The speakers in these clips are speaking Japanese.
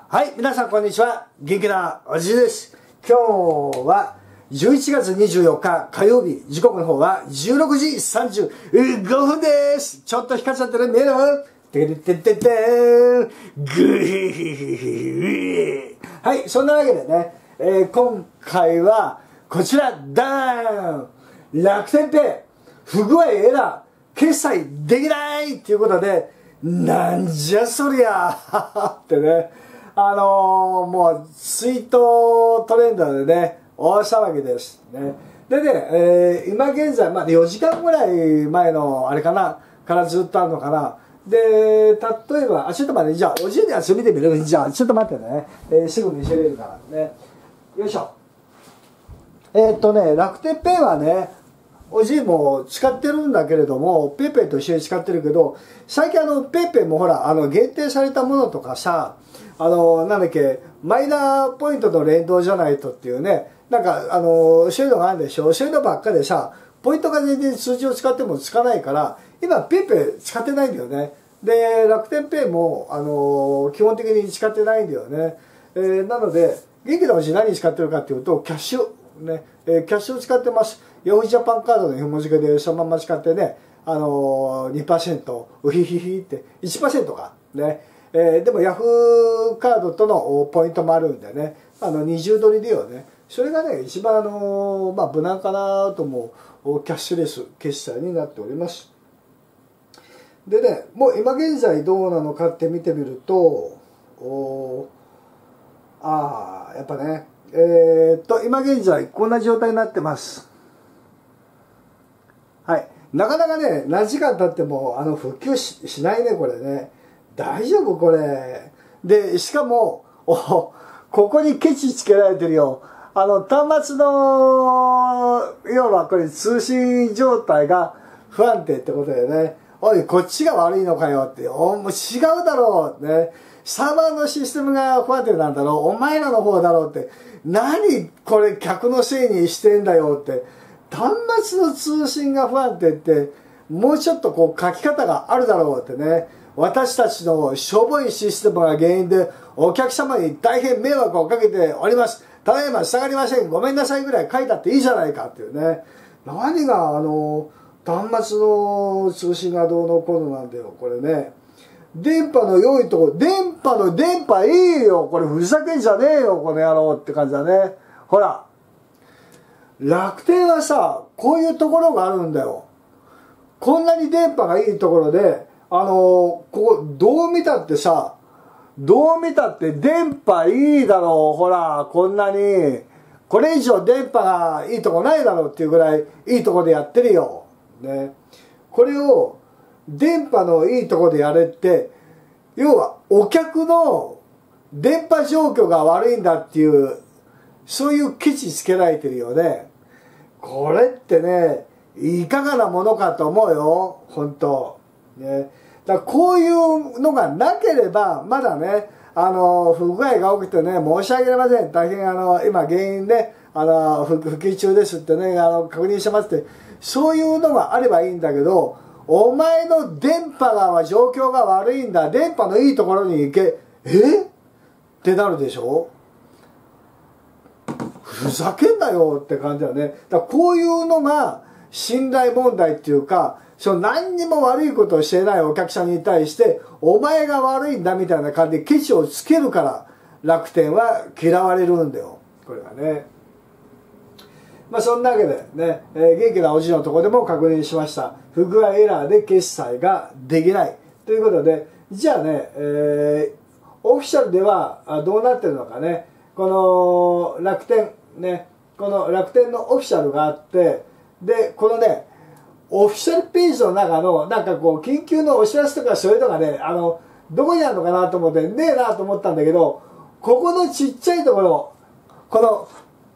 はい、皆さんこんにちは。元気なおじです。今日は11月24日火曜日、時刻の方は16時35分です。ちょっと光っちゃってる見える？てててててーん。ぐひひひひ。はい、そんなわけでね、今回はこちら、ダーン！楽天ペイ、不具合エラー、決済できないっていうことで、なんじゃそりゃってね。もうツイートトレンドでね、大騒ぎですね。でね、今現在、まあ4時間ぐらい前のあれかな、からずっとあるのかな。で、例えば、ちょっと待って、じゃあ、おじいのやつ見てみる？じゃあ、ちょっと待ってね。すぐ見せれるからね。よいしょ。楽天ペイはね、おじいも使ってるんだけれども、ペイペイと一緒に使ってるけど、最近ペイペイもほら、限定されたものとかさ、なんだっけ、マイナーポイントの連動じゃないとっていうね、なんか、そういうのがあるんでしょ。そういうのばっかでさ、ポイントが全然数字を使ってもつかないから、今、ペイペイ使ってないんだよね。で、楽天ペイも、基本的に使ってないんだよね。なので、元気なおじ何使ってるかっていうと、キャッシュ。ね、キャッシュを使ってます。ヤフージャパンカードの紐付けでそのまま使ってね、2%、ウヒヒヒって、1% か。ね。でもヤフーカードとのポイントもあるんでね、二重取りでよね。それがね、一番まあ、無難かなと思うキャッシュレス決済になっております。でね、もう今現在どうなのかって見てみると、やっぱね、今現在こんな状態になってます。はい。なかなかね、何時間経っても復旧 しないね、これね。大丈夫これ。で、しかも、ここにケチつけられてるよ。端末の、要はこれ通信状態が不安定ってことだよね。おい、こっちが悪いのかよって。もう違うだろう。ね。サーバーのシステムが不安定なんだろう。お前らの方だろうって。何これ客のせいにしてんだよって。端末の通信が不安定って、もうちょっとこう書き方があるだろうってね。私たちのしょぼいシステムが原因でお客様に大変迷惑をかけております。ただいま従りません。ごめんなさいぐらい書いたっていいじゃないかっていうね。何が端末の通信がどうのこうのなんだよ、これね。電波の良いとこ、電波いいよ。これふざけんじゃねえよ、この野郎って感じだね。ほら。楽天はさ、こういうところがあるんだよ。こんなに電波がいいところで、ここ、どう見たってさ、どう見たって電波いいだろう。ほら、こんなに。これ以上電波がいいとこないだろうっていうぐらいいいとこでやってるよ。ね。これを、電波のいいとこでやれって、要はお客の電波状況が悪いんだっていう、そういうケチつけられてるよね。これってね、いかがなものかと思うよ。本当。ね。だからこういうのがなければ、まだね、不具合が起きてね、申し訳ありません。大変今原因ね、復旧中ですってね、確認してますって、そういうのがあればいいんだけど、お前の電波が状況が悪いんだ。電波のいいところに行け。ってなるでしょ？ふざけんなよって感じだよね。だからこういうのが信頼問題っていうか、何にも悪いことをしていないお客さんに対して、お前が悪いんだみたいな感じでケチをつけるから楽天は嫌われるんだよ。これはね。まあそんなわけでね、元気なおじのところでも確認しました。不具合エラーで決済ができない。ということで、じゃあね、オフィシャルではどうなってるのかね。この楽天、ね、この楽天のオフィシャルがあって、で、このね、オフィシャルページの中の、なんかこう、緊急のお知らせとかそういうのがね、どこにあるのかなと思って、ねえなと思ったんだけど、ここのちっちゃいところ、こ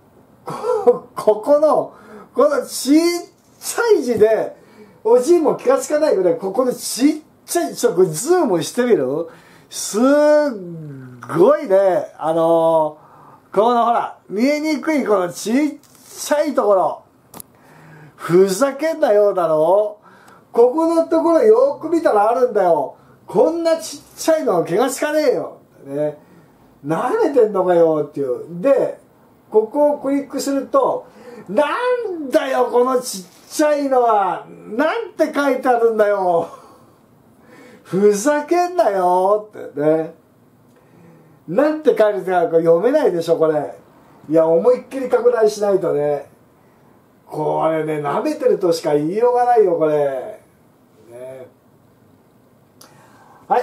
のちっちゃい字で、おじいも気がつかないぐらい、ここのちっちゃい、ズームしてみる？すっごいね、このほら、見えにくいこのちっちゃいところ。ふざけんなようだろ？ここのところよく見たらあるんだよ。こんなちっちゃいの気がつかねえよ。ね。 慣れてんのかよっていう。で、ここをクリックすると、なんだよこのちっちゃいのは、なんて書いてあるんだよ。ふざけんなよってね。なんて書いてあるか読めないでしょこれ。いや、思いっきり拡大しないとね。これね、舐めてるとしか言いようがないよこれ。ね、はい、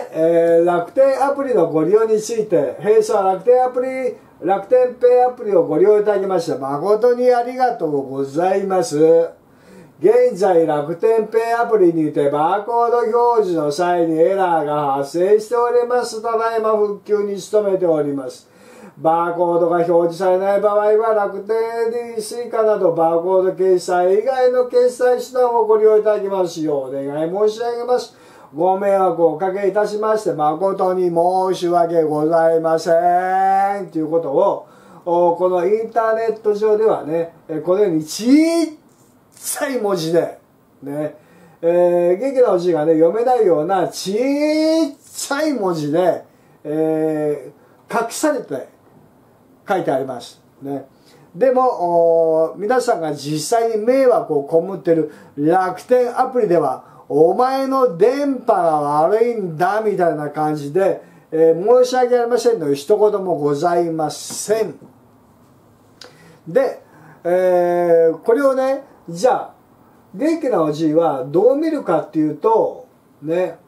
楽天アプリのご利用について、弊社は楽天ペイアプリをご利用いただきまして誠にありがとうございます。現在楽天ペイアプリにてバーコード表示の際にエラーが発生しております。ただいま復旧に努めております。バーコードが表示されない場合は楽天にスイカなどバーコード決済以外の決済手段をご利用いただきますようお願い申し上げます。ご迷惑をおかけいたしまして誠に申し訳ございませんということをこのインターネット上ではねこのようにちっちゃい文字でね元気な字がね読めないようなちっちゃい文字で隠されて書いてありますね。でも皆さんが実際に迷惑を被っている楽天アプリではお前の電波が悪いんだみたいな感じで、申し訳ありませんの一言もございません。で、これをねじゃあ元気なおじいはどう見るかっていうとね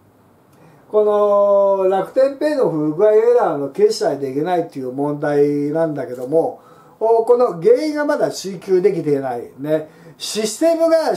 この楽天ペイの不具合エラーの決済できないっていう問題なんだけどもこの原因がまだ追求できていないねシステムが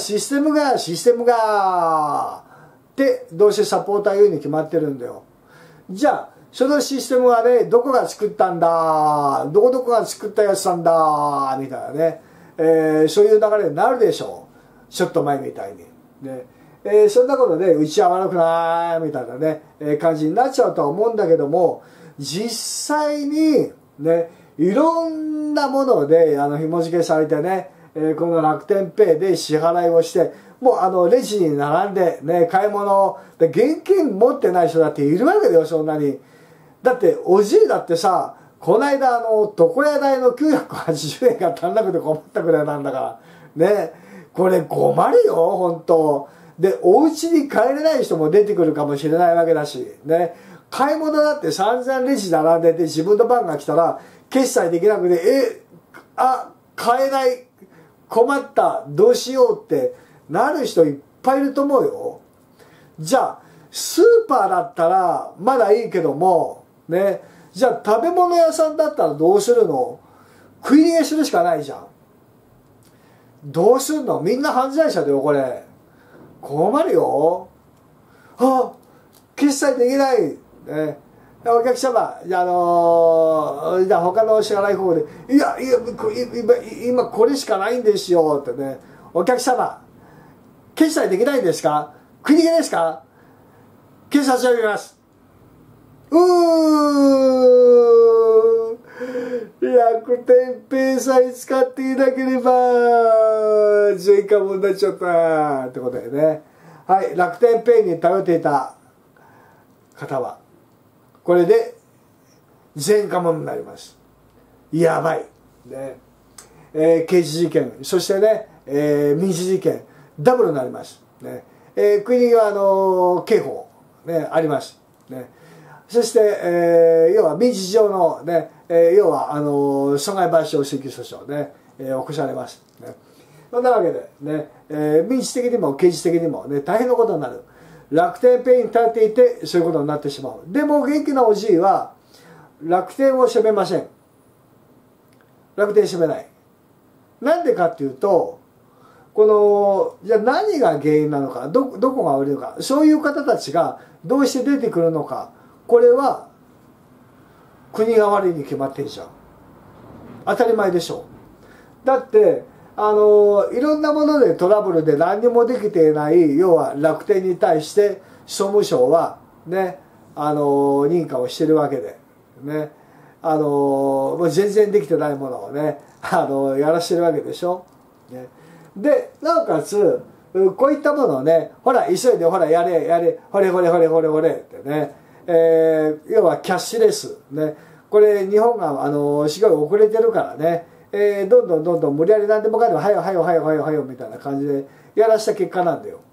ってどうせサポーター言うに決まってるんだよ。じゃあそのシステムはねどこが作ったんだどこが作ったやつなんだみたいなね、そういう流れになるでしょうちょっと前みたいにね。そんなことでうちは悪くないみたいなね、感じになっちゃうとは思うんだけども実際にねいろんなもので紐付けされてね、この楽天ペイで支払いをしてもうレジに並んでね買い物で現金持ってない人だっているわけだよそんなに。だっておじいだってさこの間床屋代の980円が足んなくて困ったくらいなんだからねこれ困るよ本当。でお家に帰れない人も出てくるかもしれないわけだしね買い物だって散々レジ並んでて自分の番が来たら決済できなくて買えない困ったどうしようってなる人いっぱいいると思うよ。じゃあスーパーだったらまだいいけどもねじゃあ食べ物屋さんだったらどうするの？食い逃げするしかないじゃん。どうするの？みんな犯罪者だよこれ。困るよ。決済できない、ね、お客様じゃあ他の支払い方法で今これしかないんですよってねお客様決済できないんですか食い逃げですか警察を呼びます楽天ペイさえ使っていなければ全カモになっちゃったってことでねはい楽天ペイに頼っていた方はこれで全カモになります。やばいね、刑事事件そしてね、民事事件ダブルになりますね、食い逃げは刑法ねありますね。そして、要は民事上のね、要は損害賠償請求訴訟ね、起こされますね。そんなわけでね、民事的にも刑事的にもね大変なことになる。楽天ペイに頼っていてそういうことになってしまう。でも元気なおじいは楽天を責めません。楽天責めない。なんでかっていうとじゃあ何が原因なのかどこが悪いのかそういう方たちがどうして出てくるのかこれは国が悪いに決まってんじゃん。当たり前でしょ。だっていろんなものでトラブルで何にもできていない要は楽天に対して総務省はね認可をしてるわけでねもう全然できてないものをねやらしてるわけでしょ。ね、でなおかつこういったものをねほら急いでほらやれほれってね、要はキャッシュレスねこれ日本がすごい遅れてるからね、どんどん無理やり何でもかんでもはよはよはよはよはよみたいな感じでやらした結果なんだよ。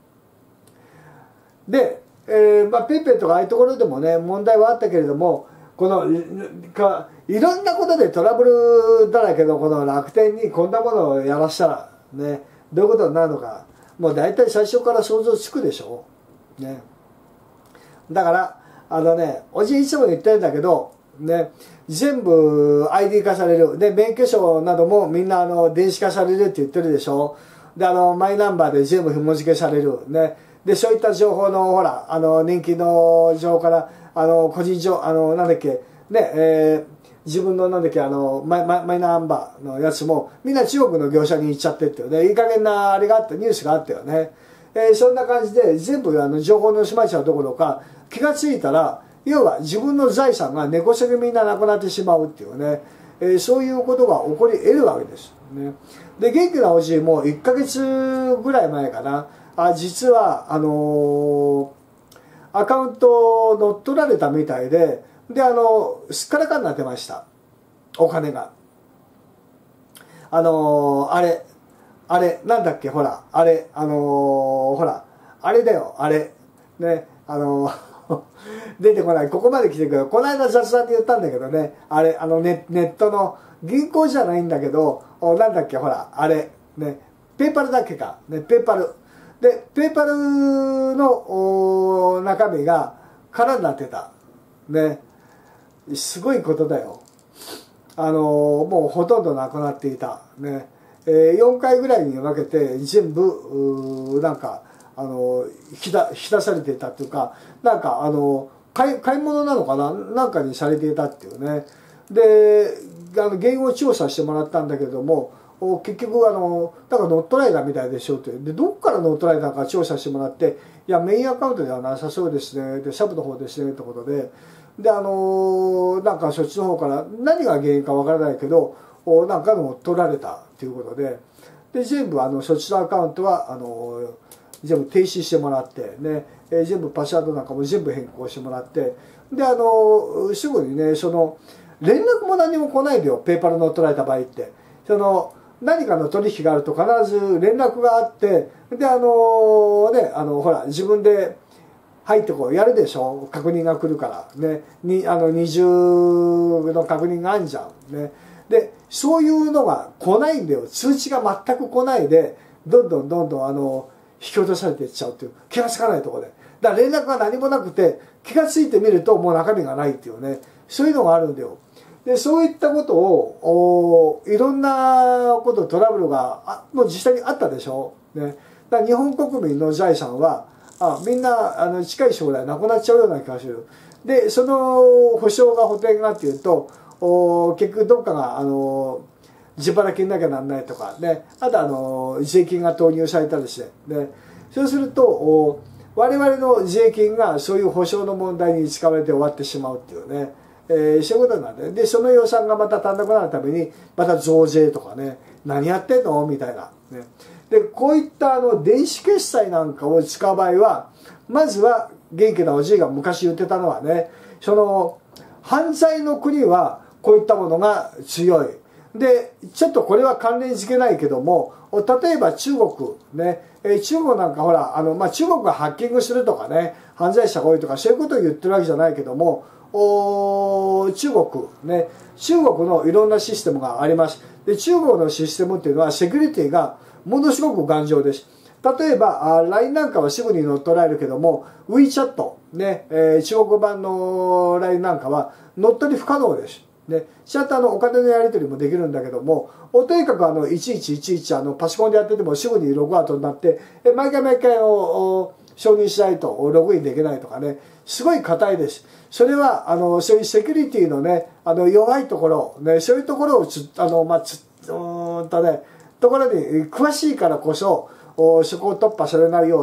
で、まあ、ペイペイとかああいうところでもね問題はあったけれども、このいろんなことでトラブルだらけのこの楽天にこんなものをやらしたらね、どういうことになるのかもう大体最初から想像つくでしょ、ね、だからおじいつも言ってるんだけどね、全部 ID 化されるで、免許証などもみんな電子化されるって言ってるでしょ。でマイナンバーで全部紐付けされるね。でそういった情報のほら年金の情報から個人情なんだっけね、自分のなんだっけマイナンバーのやつもみんな中国の業者に行っちゃってっていうね、いい加減なあれがあったニュースがあったよね。そんな感じで全部情報のしまいちゃうどころか、気がついたら要は自分の財産が根こそぎみんななくなってしまうっていうね、そういうことが起こり得るわけです、ね。で元気なおじいも1ヶ月ぐらい前かな、実はアカウントを乗っ取られたみたいで、すっからかになってました、お金が。あれなんだっけ、ほらほらあれだよ、あれね、出てこない、ここまで来てくる。この間雑談で言ったんだけどね、ネットの銀行じゃないんだけど、なんだっけ、ほらあれね、ペーパルだっけかね、ペーパルで、ペーパルの中身が空になってたね。すごいことだよ。もうほとんどなくなっていたね。4回ぐらいに分けて全部なんか引き出されていたっていうか、なんか買い物なのかな、なんかにされていたっていうね。で原因を調査してもらったんだけども、結局なんか乗っ取られたみたいでしょって。でどっから乗っ取られたか調査してもらって、いやメインアカウントではなさそうですね、でサブの方ですねってことで、なんかそっちの方から何が原因かわからないけどなんか乗っ取られたっていうことで、全部そっちのアカウントは全部停止してもらってね、全部パスワードなんかも全部変更してもらって、ですぐにね連絡も何も来ないでよ、ペーパル乗っ取られた場合って。何かの取引があると必ず連絡があって、でほら自分で入ってこうやるでしょ、確認が来るからね、二重の確認があるじゃんね。でそういうのが来ないんだよ、通知が全く来ないで、どんどん引き落とされていっちゃうっていう、気がつかないところで、だから連絡が何もなくて気がついてみるともう中身がないっていうね、そういうのがあるんだよ。でそういったことをいろんなことトラブルがもう実際にあったでしょ、ね、だから日本国民の財産はみんな近い将来なくなっちゃうような気がする。でその保証が補填がっていうと結局どっかが自腹金なきゃなんないとかね、あと税金が投入されたりして、ね、そうすると我々の税金がそういう保証の問題に使われて終わってしまうっていうね、そういうことなんで、その予算がまた足んなくなるためにまた増税とかね、何やってんのみたいな、ね、でこういった電子決済なんかを使う場合は、まずは元気なおじいが昔言ってたのはね、犯罪の国はこういったものが強い。でちょっとこれは関連付けないけども、例えば中国ね、中国なんかほら中国がハッキングするとかね、犯罪者が多いとかそういうことを言ってるわけじゃないけども、中国ね、中国のいろんなシステムがあります。で中国のシステムっていうのはセキュリティがものすごく頑丈です。例えばLINE なんかはすぐに乗っ取られるけども、 WeChat ね、中国版の LINE なんかは乗っ取り不可能です。ね、ちゃんとお金のやり取りもできるんだけども、とにかく1111パソコンでやっててもすぐにログアウトになって、毎回承認しないとログインできないとかね、すごい硬いです。それはそういうセキュリティのね弱いところ、ね、そういうところをところに詳しいからこそそこを突破されないように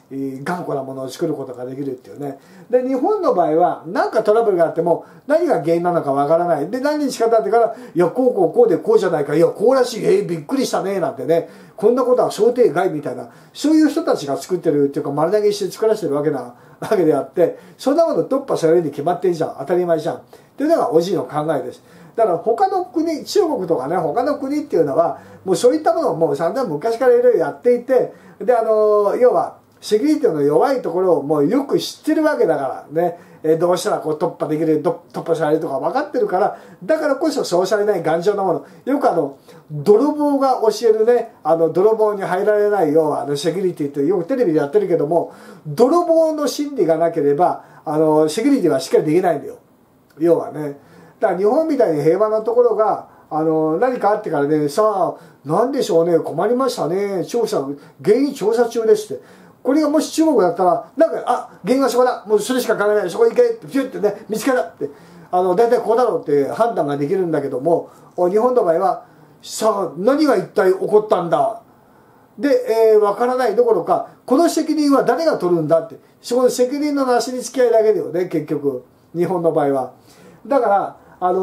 頑固なものを作ることができるっていうね。で、日本の場合は何かトラブルがあっても何が原因なのかわからない。で、何に仕方あってから、いや、こうでこうじゃないか、いや、こうらしい、びっくりしたね、なんてね、こんなことは想定外みたいな、そういう人たちが作ってるっていうか、丸投げして作らせてるわけであって、そんなもの突破されるに決まってんじゃん。当たり前じゃん。っていうのがおじいの考えです。だから他の国、中国とかね、他の国っていうのは、もうそういったものをもう散々昔からいろいろやっていて、で、要は、セキュリティの弱いところをもうよく知ってるわけだからね、どうしたらこう突破できる、突破されるとか分かってるから、だからこそそうされない頑丈なもの。よく泥棒が教えるね、泥棒に入られないよう、セキュリティってよくテレビでやってるけども、泥棒の心理がなければ、セキュリティはしっかりできないんだよ。要はね。だから日本みたいに平和なところが、何かあってからね、さあ、なんでしょうね、困りましたね、原因調査中ですって。これがもし中国だったら、なんか、原因はそこだ、もうそれしか考えない、そこ行けって、ピュッてね、見つけたって、大体こうだろうって判断ができるんだけども、日本の場合は、さあ、何が一体起こったんだ。で、わからないどころか、この責任は誰が取るんだって、そこの責任のなしに付き合いだけだよね、結局、日本の場合は。だから、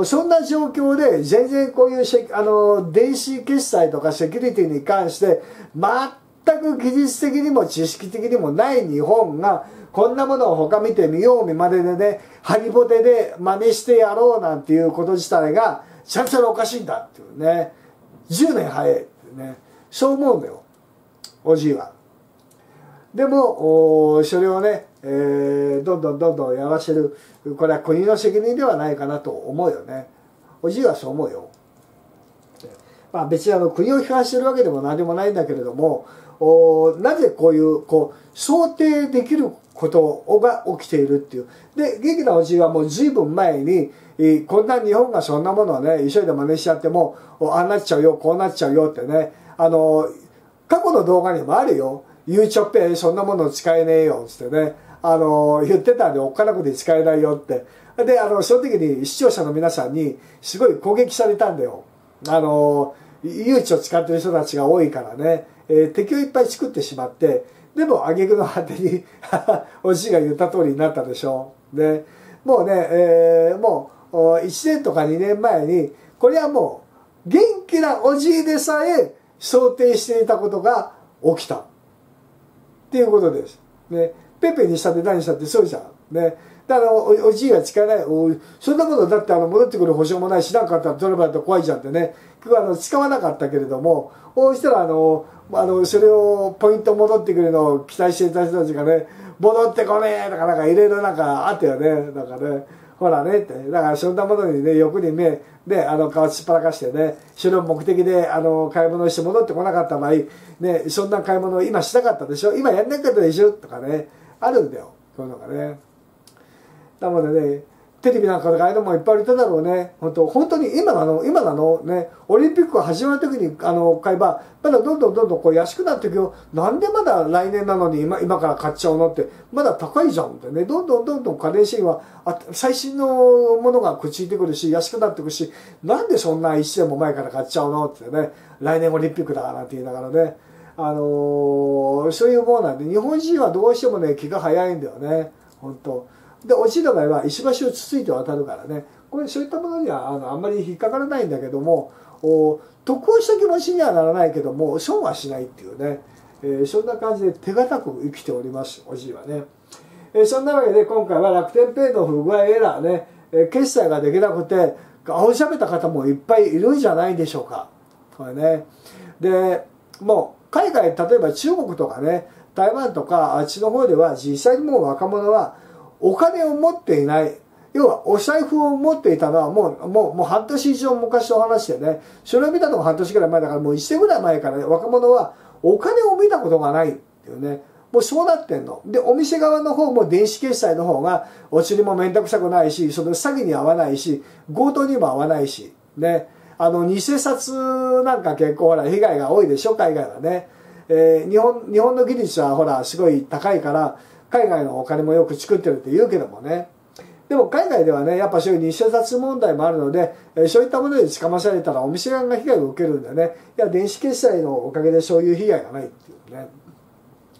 そんな状況で、全然こういう電子決済とかセキュリティに関して、全く技術的にも知識的にもない日本が、こんなものを他見てみよう見まねでね、ハリボテで真似してやろうなんていうこと自体が、ちゃんちゃらおかしいんだっていうね、10年早いってね、そう思うんだよ、おじいは。でも、それをね、どんどんやらせる、これは国の責任ではないかなと思うよね。おじいはそう思うよ。まあ別に国を批判してるわけでも何でもないんだけれども、なぜこういう想定できることが起きているっていう。で、元気なおじいはもう随分前に、こんな日本がそんなものをね、急いで真似しちゃっても、ああなっちゃうよ、こうなっちゃうよってね、過去の動画にもあるよ。ゆうちょっぺ、そんなもの使えねえよ、つってね、言ってたんで、おっかなくて使えないよって。で、その時に視聴者の皆さんにすごい攻撃されたんだよ。誘致を使ってる人たちが多いからね、敵をいっぱい作ってしまって、でも挙句の果てにおじいが言った通りになったでしょ。で、もうね、もう1年とか2年前に、これはもう元気なおじいでさえ想定していたことが起きた。っていうことです。ね、ペペにしたって何したってそうじゃん。ね。だからおじいは使えない。そんなものだって戻ってくる保証もないしなかったらトラブルだと怖いじゃんってね。使わなかったけれども、そうしたらそれをポイント戻ってくるのを期待していた人たちがね、戻ってこねえとかなんかいろいろなんかあったよね。なんかね、ほらねって。だからそんなものにね、欲に目で顔しっぱらかしてね、それを目的で買い物して戻ってこなかった場合、ね、そんな買い物を今しなかったでしょ、今やんなかったでしょとかね、あるんだよ。こういうのがね。なのでね、テレビなんかでああいうのもいっぱいあっただろうね。本当に今なのね、オリンピックが始まる時に買えば、まだどんどん安くなっていくよ。なんでまだ来年なのに今から買っちゃうのって、まだ高いじゃんってね。どんどん家電製品は最新のものがくっついてくるし、安くなっていくし、なんでそんな1年も前から買っちゃうのってね。来年オリンピックだなんて言いながらね。そういうものなんで、日本人はどうしてもね、気が早いんだよね。本当。で、おじいの場合は石橋をつついて渡るからね、これそういったものにはあんまり引っかからないんだけども、得をした気持ちにはならないけども、損はしないっていうね、そんな感じで手堅く生きております、おじいはね。そんなわけで今回は楽天ペイの不具合エラーね、決済ができなくて、青しゃべった方もいっぱいいるんじゃないでしょうか。これね。で、もう海外、例えば中国とかね、台湾とかあっちの方では実際にもう若者はお金を持っていない。要は、お財布を持っていたのはもう半年以上昔の話でね、それを見たのが半年ぐらい前だから、もう1年ぐらい前からね、若者はお金を見たことがないっていうね、もうそうなってんの。で、お店側の方も電子決済の方が、お釣りもめんどくさくないし、その詐欺に合わないし、強盗にも合わないし、ね。偽札なんか結構ほら、被害が多いでしょ、海外はね。日本の技術はほら、すごい高いから、海外のお金もよく作ってるって言うけどもね。でも海外ではね、やっぱそういう偽札問題もあるので、そういったもので捕まされたらお店側が被害を受けるんでね、いや、電子決済のおかげでそういう被害がないっていうね。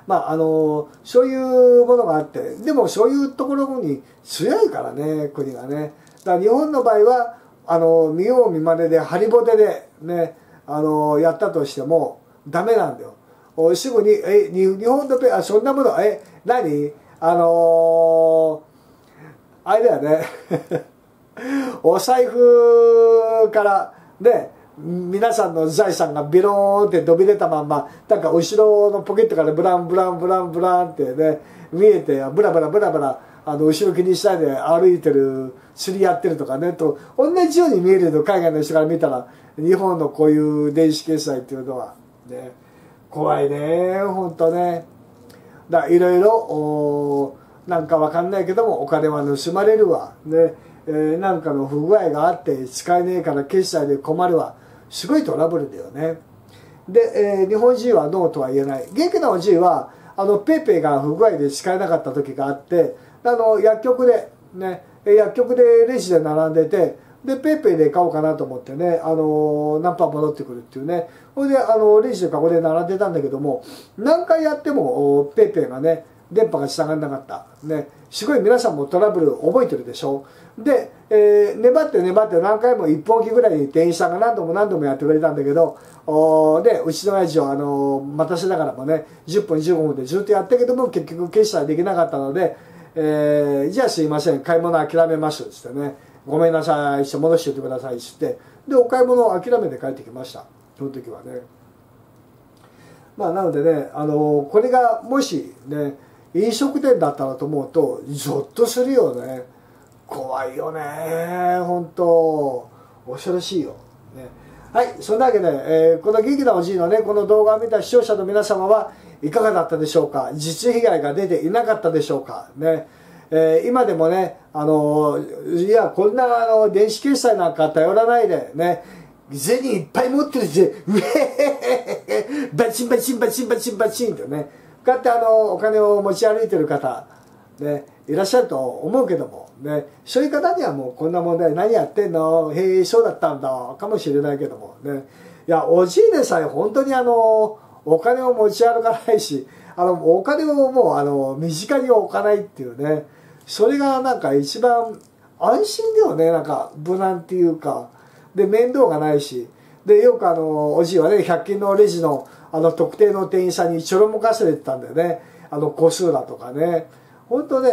そういうものがあって、でもそういうところに強いからね、国がね。だから日本の場合は見よう見まねでハリボテでねやったとしてもダメなんだよ。すぐに日本のそんなもの何あれだよねお財布からね皆さんの財産がビローンって飛び出たまんまなんか後ろのポケットからブランブランブランブランってね見えてブラブラブラブラ後ろ気にしないで歩いてる釣りやってるとかねと同じように見えると海外の人から見たら日本のこういう電子決済っていうのはね怖いね本当ね。いろいろなんかわかんないけどもお金は盗まれるわね、なんかの不具合があって使えねえから決済で困るわすごいトラブルだよね。で、日本人はノーとは言えない。元気なおじいはペイペイが不具合で使えなかった時があって薬局でね薬局でレジで並んでてでペイペイで買おうかなと思ってね何パー戻ってくるっていうねそれでレジでカゴで並んでたんだけども何回やってもペイペイがね電波がつながらなかったねすごい皆さんもトラブル覚えてるでしょ。で、粘って粘って何回も1本機ぐらいに店員さんが何度も何度もやってくれたんだけどでうちの親父を待たせながらもね10分15分でずっとやったけども結局決済できなかったので、じゃあすいません買い物諦めますっつってねごめんなさいして戻しておいてくださいっつってでお買い物を諦めて帰ってきましたその時はね。なのでねこれがもしね飲食店だったらと思うとゾッとするよね。怖いよね本当恐ろしいよ、ね、はいそんなわけで、この元気なおじいのねこの動画を見た視聴者の皆様はいかがだったでしょうか。実被害が出ていなかったでしょうかね。今でもねいやこんな電子決済なんか頼らないでね銭いっぱい持ってるってうえバチンバチンバチンバチンバチンってねこうやってお金を持ち歩いてる方ねいらっしゃると思うけどもねそういう方にはもうこんな問題何やってんのへえそうだったんだかもしれないけどもねいやおじいでさえ本当にお金を持ち歩かないしお金をもう身近に置かないっていうねそれがなんか一番安心だよねなんか無難っていうかで面倒がないしでよくおじいはね100均のレジの特定の店員さんにちょろもかせてたんだよね個数だとかね本当ね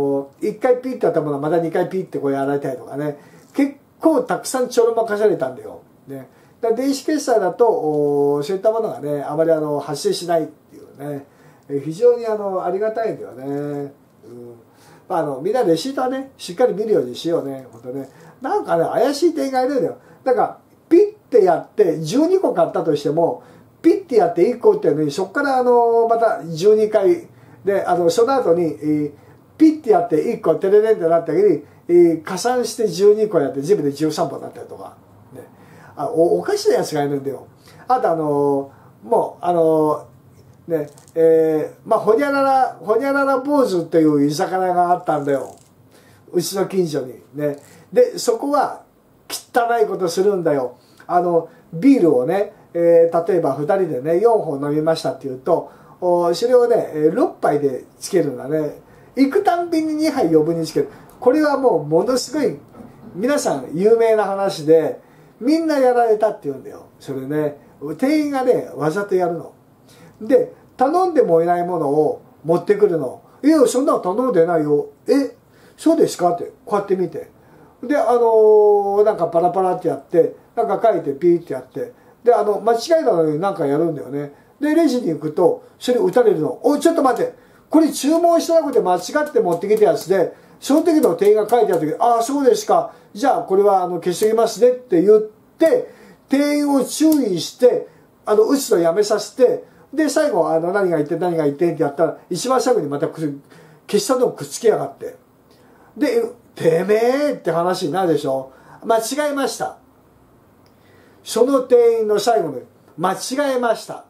1回ピッてやったものはまた2回ピッてこうやられたりとかね結構たくさんちょろまかされたんだよ、ね、だ電子決済だとそういったものがねあまり発生しないっていうね非常にありがたいんだよね、みんなレシートはねしっかり見るようにしようね本当ねなんかね怪しい店員がいるんだよ。なんかピッてやって12個買ったとしてもピッてやって1個っていうのにそこからまた12回でその後に、ピッてやって1個テレレンってなった時に、加算して12個やって全部で13本になったりとか、ね、おかしなやつがいるんだよ。あともうねほにゃらら坊主っていう居酒屋があったんだようちの近所にね。でそこは汚いことするんだよ。ビールをね、例えば2人でね4本飲みましたっていうとそれをね6杯でつけるんだね。行くたんびに2杯余分につける。これはもうものすごい皆さん有名な話でみんなやられたって言うんだよ。それね店員がねわざとやるので頼んでもいないものを持ってくるの。いやそんなの頼んでないよ。そうですかってこうやって見てでなんかパラパラってやってなんか書いてピーってやってで間違いなのになんかやるんだよね。でレジに行くとそれ打たれるの。おいちょっと待ってこれ注文してなくて間違って持ってきたやつでその時の店員が書いてある時ああそうですかじゃあこれは消してきますねって言って店員を注意して打つのやめさせてで最後何が言って何が言ってってやったら一番最後にまた消したのをくっつけやがってでてめえって話になるでしょ。間違えました。その店員の最後に間違えました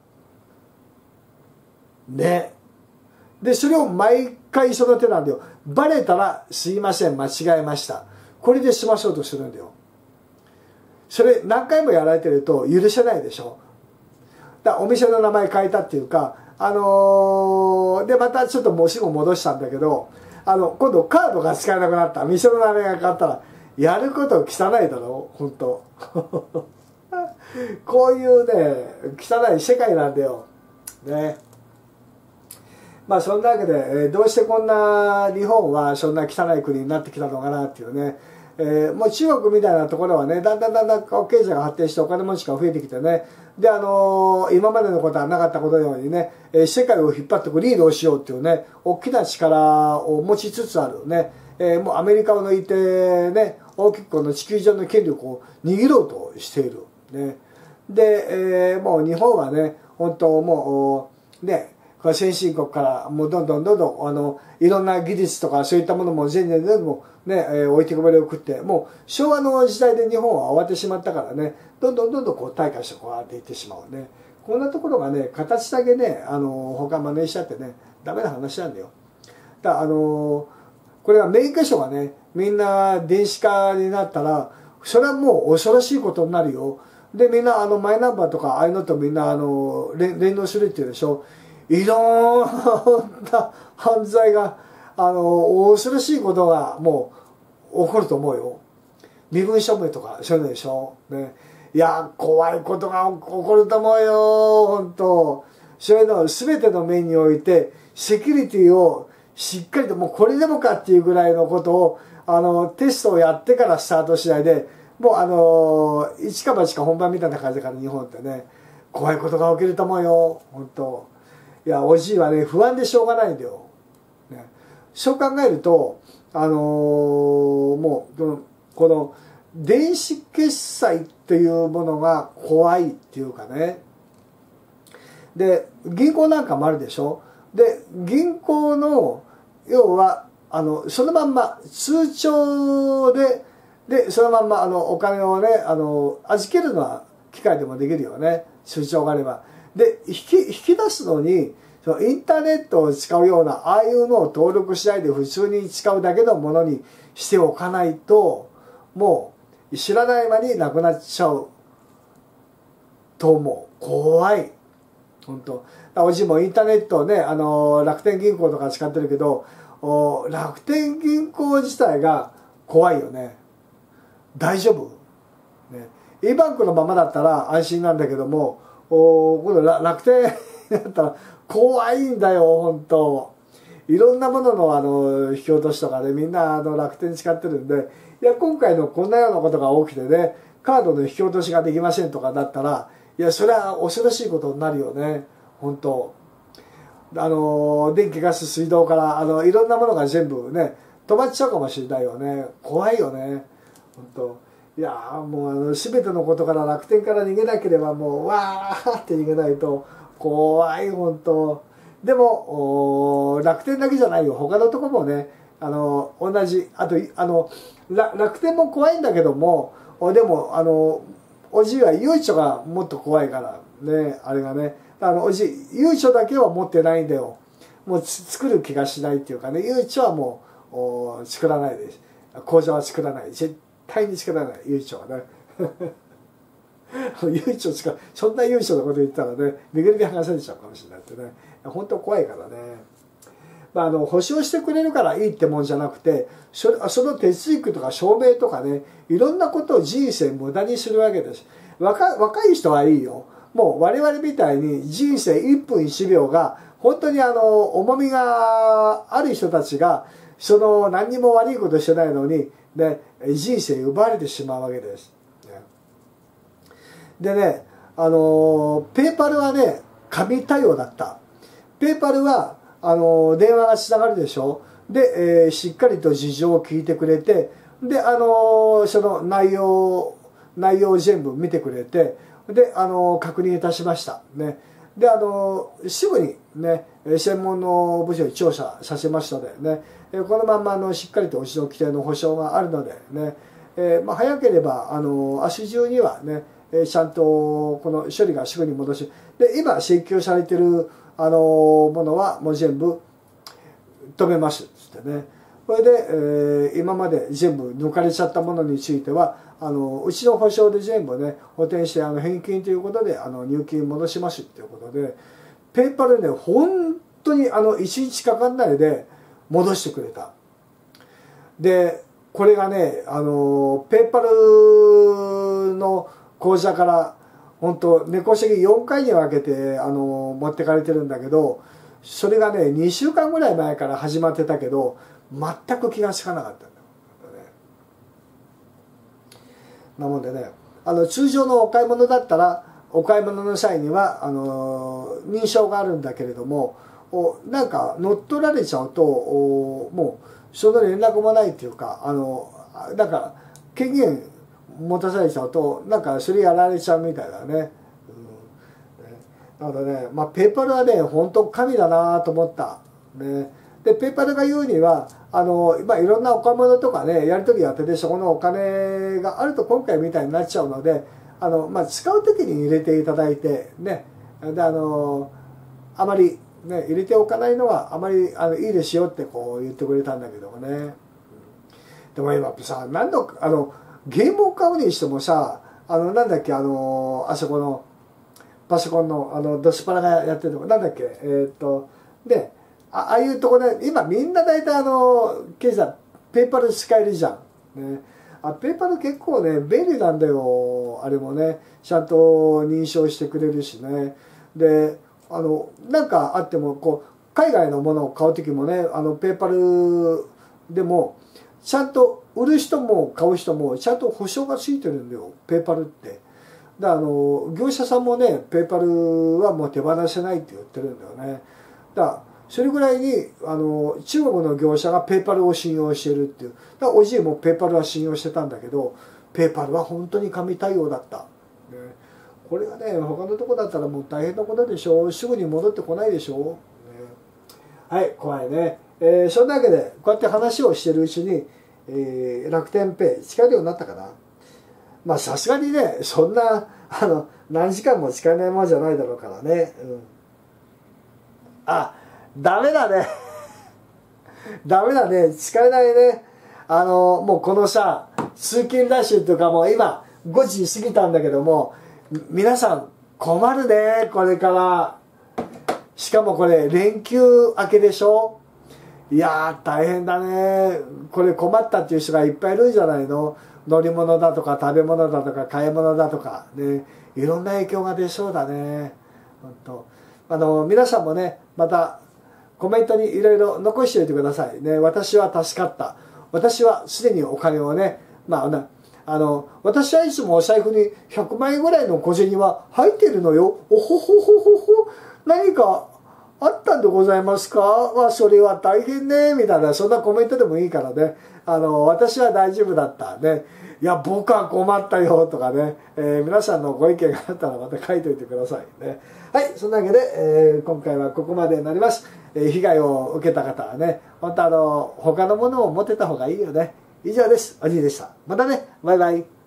ね。でそれを毎回その手なんだよ。バレたらすいません間違えましたこれで済まそうとするんだよ。それ何回もやられてると許せないでしょ。だからお店の名前変えたっていうかでまたちょっともうすぐ戻したんだけど、今度カードが使えなくなった。店の名前が変わったらやること汚いだろ本当こういうね汚い世界なんだよね。まあそんなわけで、どうしてこんな日本はそんな汚い国になってきたのかなっていうね、もう中国みたいなところはねだんだん経済が発展してお金持ちが増えてきてね、で今までのことはなかったことのようにね、世界を引っ張ってくリードをしようっていうね大きな力を持ちつつあるね、もうアメリカを抜いてね大きくこの地球上の権力を握ろうとしているね。で、もう日本はね本当もうね先進国からもうどんどんいろんな技術とかそういったものも全然もね、置いてこぼれを食って、もう昭和の時代で日本は終わってしまったからね、どんどんこう退化してこうやっていってしまうね。こんなところがね形だけね他真似しちゃってねダメな話なんだよ。だからこれは免許証がねみんな電子化になったらそれはもう恐ろしいことになるよ。でみんなマイナンバーとかああいうのとみんな連動するっていうでしょ。いろんな犯罪が恐ろしいことがもう起こると思うよ。身分証明とかそういうのでしょ、ね、いや怖いことが起こると思うよ本当。そういうのを全ての面においてセキュリティをしっかりともうこれでもかっていうぐらいのことをテストをやってからスタートしないで、もう一か八か本番みたいな感じだから日本ってね怖いことが起きると思うよ本当。いやおじいはね不安でしょうがないんだよ、ね、そう考えるともうこの電子決済っていうものが怖いっていうかね。で銀行なんかもあるでしょ。で銀行の要はそのまんま通帳でそのまんまお金をね預けるのは機械でもできるよね通帳があれば。で引き出すのにインターネットを使うようなああいうのを登録しないで普通に使うだけのものにしておかないともう知らない間になくなっちゃうと思う。怖い本当。おじもインターネットをね楽天銀行とか使ってるけど楽天銀行自体が怖いよね。大丈夫、ね、e バンクのままだったら安心なんだけども今度楽天だったら怖いんだよ本当。いろんなものの引き落としとかで、ね、みんな楽天使ってるんで、いや今回のこんなようなことが起きてねカードの引き落としができませんとかだったらいやそれは恐ろしいことになるよね本当。電気ガス水道からいろんなものが全部ね止まっちゃうかもしれないよね。怖いよね本当。いやもう全てのことから楽天から逃げなければもうわーって逃げないと怖い本当。でも楽天だけじゃないよ他のとこもね同じあと楽天も怖いんだけどもでもおじいはゆうちょがもっと怖いからねあれがねおじいゆうちょだけは持ってないんだよ。もう作る気がしないっていうかねゆうちょはもう作らないです。口座は作らない絶対に作らないゆうちょはねゆうちょそんなゆうちょのこと言ったらねめぐりで剥がされちゃうかもしれないってね本当怖いからね。保証してくれるからいいってもんじゃなくてその手続きとか証明とかねいろんなことを人生無駄にするわけです。若い人はいいよ。もう我々みたいに人生1分1秒が本当に重みがある人たちが何にも悪いことしてないのに、ね、人生奪われてしまうわけです。でねペーパルはね紙対応だった。ペーパルは電話がつながるでしょ。で、しっかりと事情を聞いてくれてでその内容を全部見てくれてで確認いたしましたね。ですぐにね専門の部署に調査させましたのでねこのまましっかりとうちの規定の保証があるのでね、早ければ明日中にはねちゃんとこの処理がすぐに戻しで今請求されているものはもう全部止めますっつってね。それで、今まで全部抜かれちゃったものについてはうちの保証で全部ね補填して返金ということで入金戻しますっていうことでペーパルね、本当に1日かかんないで戻してくれた。で、これがね、ペーパルの口座から、本当猫籍4回に分けて、持ってかれてるんだけど、それがね、2週間ぐらい前から始まってたけど、全く気がつかなかったんだよね。なのでね、通常のお買い物だったら、お買い物の際には認証があるんだけれども、なんか乗っ取られちゃうともうその連絡もないっていうか、なんか権限持たされちゃうとなんかそれやられちゃうみたいだね。なのでね、まあ、ペーパルはね本当神だなと思った。ね、でペーパルが言うにはまあ、いろんなお買い物とかねやり取りやってて、そこのお金があると今回みたいになっちゃうので、まあ、使う時に入れていただいてね、であまり、ね、入れておかないのはあまりいいですよってこう言ってくれたんだけどもね。でも今さ、何度ゲームを買うにしてもさ、なんだっけ、あそこのパソコンのドスパラがやってるのなんだっけ、でああいうとこで今みんな大体ケイさんペーパル使えるじゃん、ね、ペーパル結構ね便利なんだよ。あれもねちゃんと認証してくれるしね。でなんかあってもこう海外のものを買う時もねペーパルでもちゃんと売る人も買う人もちゃんと保証がついてるんだよペーパルって。で業者さんもねペーパルはもう手放せないって言ってるんだよね。だからそれぐらいに中国の業者がペーパルを信用してるっていう。だからおじいもペーパルは信用してたんだけど、ペーパルは本当に紙対応だった、ね、これがね他のとこだったらもう大変なことでしょう。すぐに戻ってこないでしょう、ね、はい怖いね。そんなわけでこうやって話をしてるうちに、楽天ペイ使えるようになったかな。まあさすがにねそんな何時間も使えないものじゃないだろうからね、ダメだねダメだね使えないね。もうこのさ通勤ラッシュとかも今5時過ぎたんだけども、皆さん困るねこれから。しかもこれ連休明けでしょ。いやー大変だね。これ困ったっていう人がいっぱいいるんじゃないの。乗り物だとか食べ物だとか買い物だとかね、いろんな影響が出そうだね。本当皆さんもねまたコメントにいろいろ残しておいてくださいね。私は助かった。私はすでにお金をね、私はいつもお財布に100万円ぐらいの小銭は入っているのよ。おほほほほほ。何かあったんでございますか。それは大変ねみたいな、そんなコメントでもいいからね。私は大丈夫だったね。いや僕は困ったよとかね、皆さんのご意見があったらまた書いておいてくださいね。はい、そんなわけで、今回はここまでになります。被害を受けた方はね、本当他のものを持ってた方がいいよね。以上です。おじいでした。またね、バイバイ。